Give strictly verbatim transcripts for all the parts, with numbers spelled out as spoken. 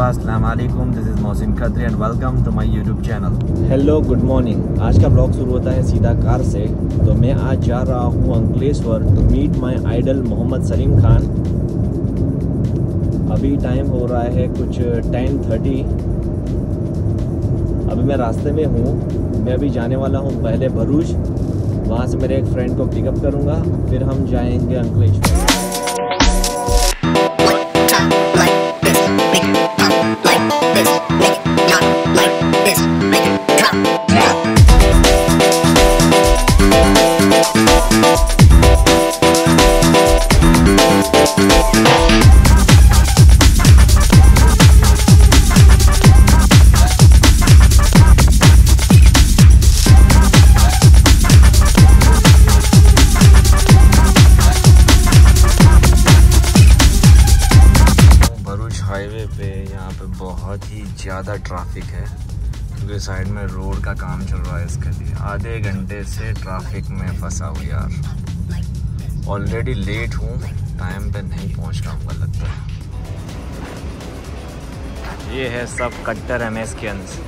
अस्सलाम वालेकुम, this is Mohsin Khatri and welcome to my YouTube channel. Hello good morning. आज का ब्लॉग शुरू होता है सीधा कार से। तो मैं आज जा रहा हूँ Ankleshwar to meet my idol Mohammed Salim Khan. अभी टाइम हो रहा है कुछ टेन थर्टी। अभी मैं रास्ते में हूँ। मैं अभी जाने वाला हूँ पहले भरूच, वहाँ से मेरे एक फ्रेंड को पिकअप करूँगा, फिर हम जाएंगे अंकलेश्वर। हाईवे पे यहाँ पे बहुत ही ज़्यादा ट्रैफिक है क्योंकि साइड में रोड का काम चल रहा है। इसके लिए आधे घंटे से ट्रैफिक में फंसा हूँ यार। ऑलरेडी लेट हूँ, टाइम पे नहीं पहुँच पाऊँगा लगता है। ये है सब कट्टर एम एस के अंश।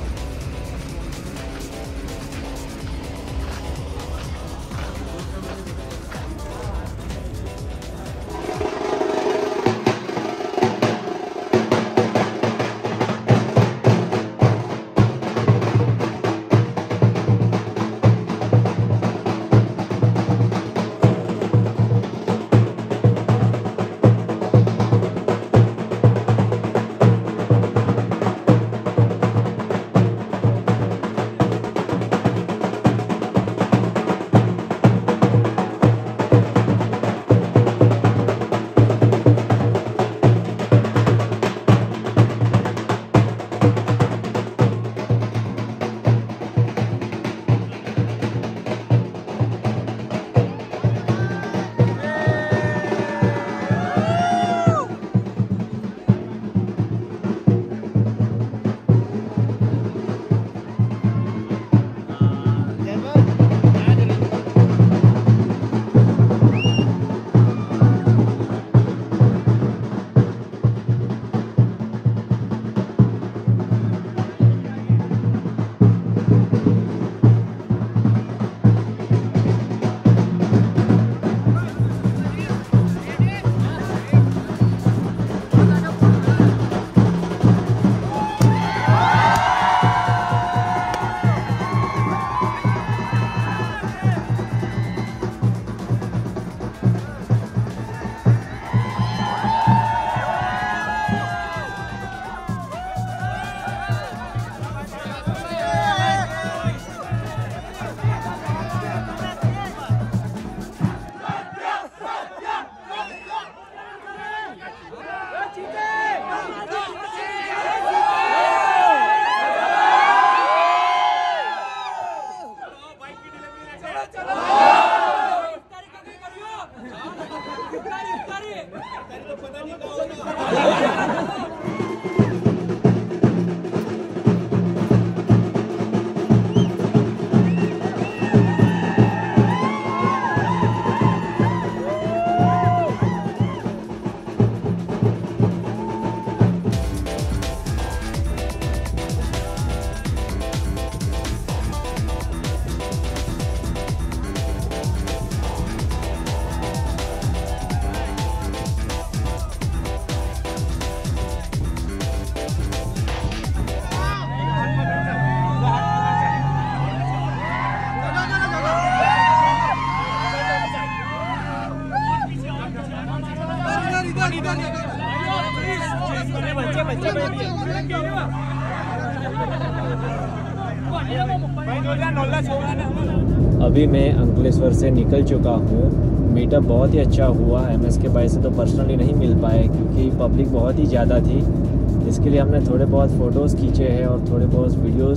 अभी मैं अंकलेश्वर से निकल चुका हूँ। मीटअप बहुत ही अच्छा हुआ। एमएस के भाई से तो पर्सनली नहीं मिल पाए क्योंकि पब्लिक बहुत ही ज़्यादा थी। इसके लिए हमने थोड़े बहुत फ़ोटोज़ खींचे हैं और थोड़े बहुत वीडियोज़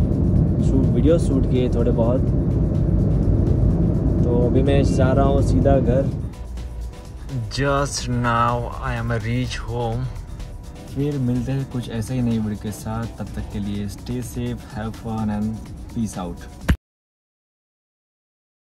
शूट वीडियो शूट किए थोड़े बहुत। तो अभी मैं जा रहा हूँ सीधा घर। Just now I am reach home. फिर मिलते हैं कुछ ऐसे ही नई वीडियो के साथ। तब तक के लिए stay safe, have fun and peace out.